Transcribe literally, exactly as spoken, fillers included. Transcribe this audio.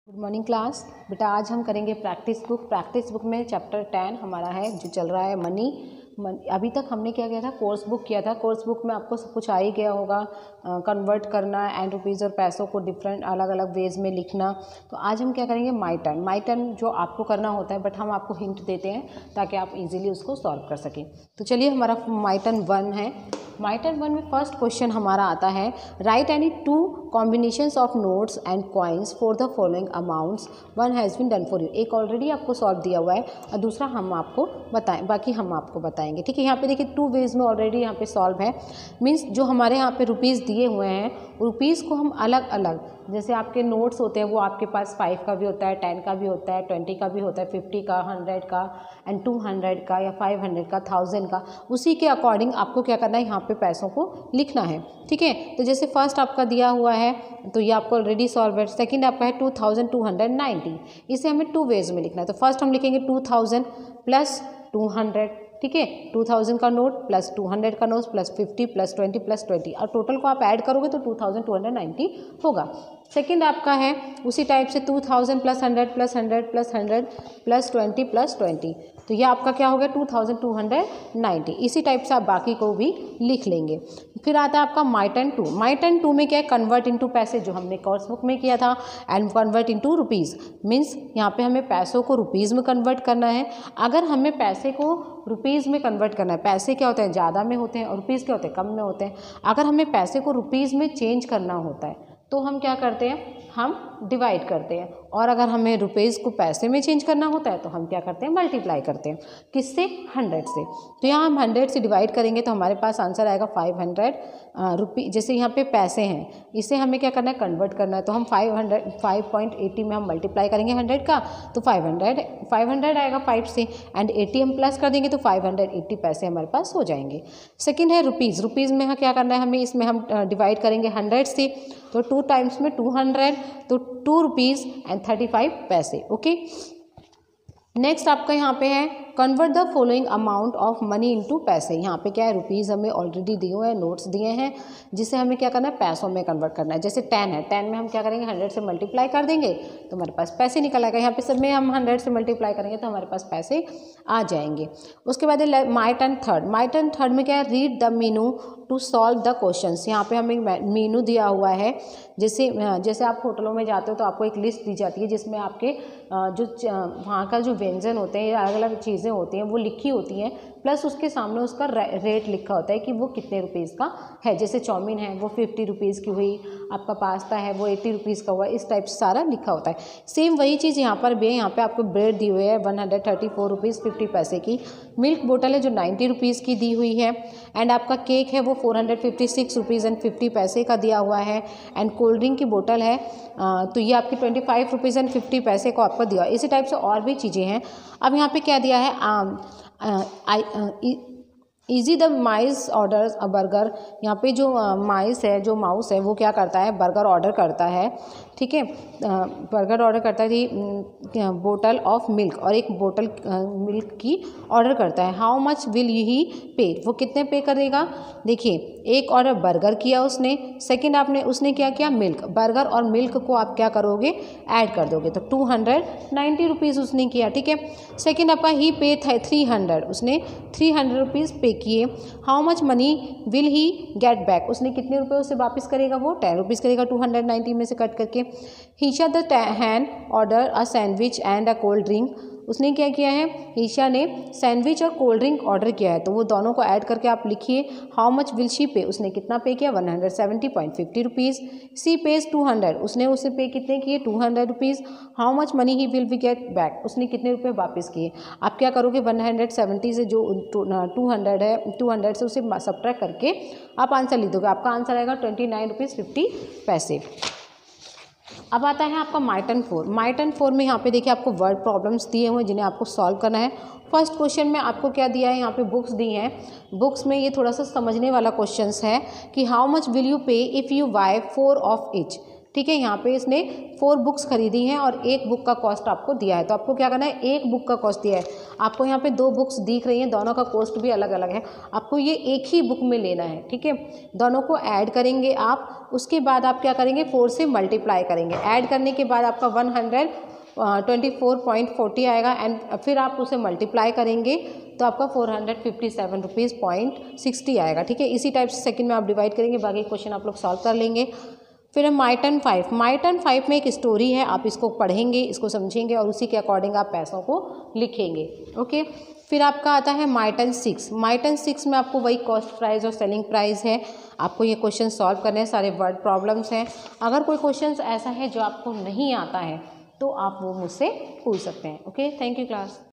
Good morning class. बेटा आज हम करेंगे प्रैक्टिस बुक। प्रैक्टिस बुक में चैप्टर टेन हमारा है जो चल रहा है मनी। मन, अभी तक हमने क्या किया था, कोर्स बुक किया था। कोर्स बुक में आपको सब कुछ आ ही गया होगा, कन्वर्ट करना एंड रुपीज़ और पैसों को डिफरेंट अलग अलग वेज में लिखना। तो आज हम क्या करेंगे, माई टर्न। माई टर्न जो आपको करना होता है, बट हम आपको हिंट देते हैं ताकि आप इजीली उसको सॉल्व कर सकें। तो चलिए हमारा माई टर्न वन है। माई टर्न वन में फर्स्ट क्वेश्चन हमारा आता है, write any two combinations of notes and coins for the following amounts, one has been done for you. एक ऑलरेडी आपको सॉल्व दिया हुआ है और दूसरा हम आपको बताएं, बाकी हम आपको बताएंगे। ठीक है, यहाँ पे देखिए टू वेज में ऑलरेडी यहाँ पे सॉल्व है। मीन्स जो हमारे यहाँ पे रुपीज़ दिए हुए हैं, रुपीज़ को हम अलग अलग, जैसे आपके नोट्स होते हैं वो आपके पास फाइव का भी होता है, टेन का भी होता है, ट्वेंटी का भी होता है, फिफ्टी का, हंड्रेड का एंड टू हंड्रेड का या फाइव हंड्रेड का, थाउजेंड का। उसी के अकॉर्डिंग आपको क्या करना है, यहाँ पे पैसों को लिखना है। ठीक है, तो जैसे फर्स्ट आपका दिया हुआ है तो ये आपको ऑलरेडी सॉल्व है। सेकेंड आपका है two thousand two hundred ninety. इसे हमें टू वेज में लिखना है। तो फर्स्ट हम लिखेंगे two thousand plus two hundred. ठीक है, टू थाउजेंड का नोट प्लस टू हंड्रेड का note plus fifty plus twenty plus twenty, और टोटल को आप ऐड करोगे तो two thousand two hundred ninety होगा। सेकेंड आपका है उसी टाइप से two thousand plus hundred plus hundred plus hundred plus twenty plus twenty, तो ये आपका क्या हो गया two thousand two hundred ninety. इसी टाइप से आप बाकी को भी लिख लेंगे। फिर आता है आपका my turn two. My turn two में क्या है, कन्वर्ट इनटू पैसे, जो हमने कोर्स बुक में किया था, and convert into rupees. Means यहाँ पे हमें पैसों को रुपीज़ में कन्वर्ट करना है। अगर हमें पैसे को रुपीज़ में कन्वर्ट करना है, पैसे क्या होते हैं ज़्यादा में होते हैं और रुपीज़ क्या होते हैं कम में होते हैं। अगर हमें पैसे को रुपीज़ में चेंज करना होता है तो हम क्या करते हैं, हम डिवाइड करते हैं। और अगर हमें रुपीज़ को पैसे में चेंज करना होता है तो हम क्या करते हैं, मल्टीप्लाई करते हैं। किससे, हंड्रेड से। तो यहाँ हम हंड्रेड से डिवाइड करेंगे तो हमारे पास आंसर आएगा फाइव हंड्रेड रुपी। जैसे यहाँ पे पैसे हैं, इसे हमें क्या करना है, कन्वर्ट करना है। तो हम five hundred five point eighty में हम मल्टीप्लाई करेंगे हंड्रेड का, तो फाइव हंड्रेड फाइव हंड्रेड आएगा फाइव से, एंड एटी हम प्लस कर देंगे तो फाइव हंड्रेड एट्टी पैसे हमारे पास हो जाएंगे। सेकेंड है रुपीज़। रुपीज़ में क्या करना है हमें, इसमें हम डिवाइड करेंगे हंड्रेड से, तो टू टाइम्स में टू हंड्रेड, तो two rupees and thirty five paise. Okay, next आपका यहाँ पे है convert the following amount of money into paise. यहाँ पे क्या है, रुपीज़ हमें ऑलरेडी दिए हुए हैं, नोट्स दिए हैं, जिसे हमें क्या करना है, पैसों में कन्वर्ट करना है। जैसे टेन है, टेन में हम क्या करेंगे, हंड्रेड से मल्टीप्लाई कर देंगे तो हमारे पास पैसे निकल आएगा। यहाँ पे सब में हम हंड्रेड से मल्टीप्लाई करेंगे तो हमारे पास पैसे आ जाएंगे। उसके बाद my turn third. My turn third में क्या है, read the menu to solve the questions. यहाँ पे हमें मीनू दिया हुआ है। जैसे जैसे आप होटलों में जाते हो तो आपको एक लिस्ट दी जाती है जिसमें आपके जो वहाँ का जो व्यंजन होते हैं या अलग अलग चीज़ें होती हैं वो लिखी होती हैं, प्लस उसके सामने उसका रेट लिखा होता है कि वो कितने रुपीज़ का है। जैसे चाउमीन है वो फिफ्टी रुपीज़ की हुई, आपका पास्ता है वो एट्टी रुपीज़ का हुआ, इस टाइप से सारा लिखा होता है। सेम वही चीज़ यहाँ पर भी है। यहाँ पे आपको ब्रेड दी हुई है one hundred thirty four rupees fifty paise की, मिल्क बोतल है जो नाइन्टी रुपीज़ की दी हुई है, एंड आपका केक है वो four hundred fifty six rupees and fifty paise का दिया हुआ है, एंड कोल्ड ड्रिंक की बोतल है तो ये आपकी twenty five rupees and fifty paise को आपको दिया। इसी टाइप से और भी चीज़ें हैं। अब यहाँ पे क्या दिया है, आम easy the mice orders a burger. यहाँ पे जो माइस है, जो माउस है वो क्या करता है, बर्गर ऑर्डर करता है। ठीक है, बर्गर ऑर्डर करता है थी बोतल ऑफ मिल्क, और एक बोतल मिल्क की ऑर्डर करता है। हाउ मच विल ही पे, वो कितने पे करेगा। देखिए एक ऑर्डर बर्गर किया उसने, सेकंड आपने उसने क्या किया, मिल्क। बर्गर और मिल्क को आप क्या करोगे, ऐड कर दोगे, तो टू हंड्रेड नाइन्टी रुपीज़ उसने किया। ठीक है, सेकंड आपका ही पे था थ्री हंड्रेड, उसने थ्री हंड्रेड रुपीज़ पे किए। How much money will he get back, उसने कितने रुपए उससे वापस करेगा, वो टेन रुपीज़ करेगा टू हंड्रेड नाइन्टी में से कट करके। Isha the hand order a sandwich and a cold drink, उसने क्या किया है, ईशा ने सैंडविच और कोल्ड ड्रिंक ऑर्डर किया है, तो वो दोनों को ऐड करके आप लिखिए। हाउ मच विल शी पे, उसने कितना पे किया, one hundred seventy point fifty rupees. She pays two hundred, उसने उससे पे कितने किए, two hundred rupees. How much money he will we get back, उसने कितने रुपए वापस किए। आप क्या करोगे, वन हंड्रेड सेवेंटी से जो टू हंड्रेड है, टू हंड्रेड से उसे सब्ट्रैक्ट करके आप आंसर लिख दोगे। आपका आंसर आएगा ट्वेंटी नाइन रुपीज़ फिफ्टी पैसे। अब आता है आपका my turn four. My turn four में यहाँ पे देखिए आपको वर्ड प्रॉब्लम्स दिए हुए हैं जिन्हें आपको सॉल्व करना है। फर्स्ट क्वेश्चन में आपको क्या दिया है, यहाँ पे बुक्स दी हैं। बुक्स में ये थोड़ा सा समझने वाला क्वेश्चंस है कि how much will you pay if you buy four of each. ठीक है। यहाँ पे इसने फोर बुक्स खरीदी हैं और एक बुक का कॉस्ट आपको दिया है, तो आपको क्या करना है, एक बुक का कॉस्ट दिया है आपको, यहाँ पे दो बुक्स दिख रही हैं, दोनों का कॉस्ट भी अलग अलग है, आपको ये एक ही बुक में लेना है, ठीक है। दोनों को ऐड करेंगे आप, उसके बाद आप क्या करेंगे, फोर से मल्टीप्लाई करेंगे, ऐड करने के बाद आपका one hundred twenty four point forty आएगा, एंड फिर आप उसे मल्टीप्लाई करेंगे तो आपका four hundred fifty seven rupees point sixty आएगा, ठीक है। इसी टाइप से सेकंड में आप डिवाइड करेंगे, बाकी क्वेश्चन आप लोग सॉल्व कर लेंगे। फिर है my turn five. My turn five में एक स्टोरी है, आप इसको पढ़ेंगे, इसको समझेंगे और उसी के अकॉर्डिंग आप पैसों को लिखेंगे, ओके। फिर आपका आता है my turn six. My turn six में आपको वही कॉस्ट प्राइस और सेलिंग प्राइस है, आपको ये क्वेश्चन सॉल्व करने हैं, सारे वर्ड प्रॉब्लम्स हैं। अगर कोई क्वेश्चन ऐसा है जो आपको नहीं आता है तो आप वो मुझसे पूछ सकते हैं, ओके। Thank you class.